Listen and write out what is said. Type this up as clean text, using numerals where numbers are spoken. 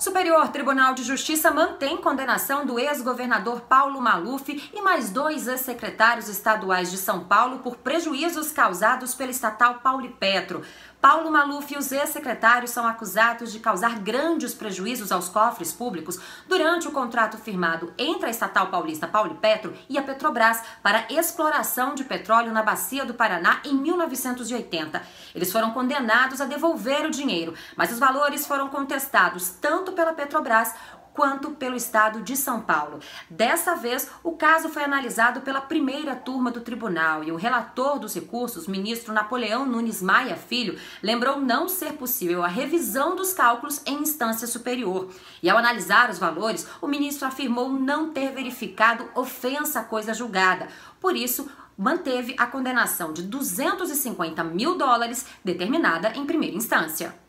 Superior Tribunal de Justiça mantém condenação do ex-governador Paulo Maluf e mais 2 ex-secretários estaduais de São Paulo por prejuízos causados pela estatal Paulipetro. Paulo Maluf e os ex-secretários são acusados de causar grandes prejuízos aos cofres públicos durante o contrato firmado entre a estatal paulista Paulipetro e a Petrobras para exploração de petróleo na Bacia do Paraná em 1980. Eles foram condenados a devolver o dinheiro, mas os valores foram contestados tanto pela Petrobras quanto pelo estado de São Paulo. Dessa vez, o caso foi analisado pela primeira turma do tribunal e o relator dos recursos, ministro Napoleão Nunes Maia Filho, lembrou não ser possível a revisão dos cálculos em instância superior. E ao analisar os valores, o ministro afirmou não ter verificado ofensa à coisa julgada. Por isso, manteve a condenação de US$ 250 mil determinada em primeira instância.